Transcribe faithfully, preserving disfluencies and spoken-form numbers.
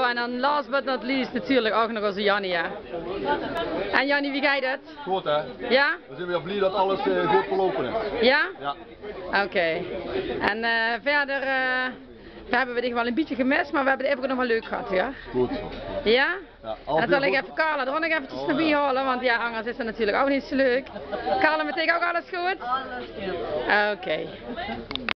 en dan last but not least natuurlijk ook nog onze Jannie, hè. En Jannie, wie gaat het? Goed hè? Ja? We zijn weer blij dat alles uh, goed verlopen is. Ja? Ja. Oké. Okay. En uh, verder uh, we hebben we dich wel een beetje gemist, maar we hebben het even nog wel leuk gehad, ja? Goed. Ja? Ja, en dan zal ik even Carla er ook nog eventjes oh, naar binnen halen, want ja, anders is dat natuurlijk ook niet zo leuk. Carla, met jou ook alles goed? Alles goed. Oké. Okay.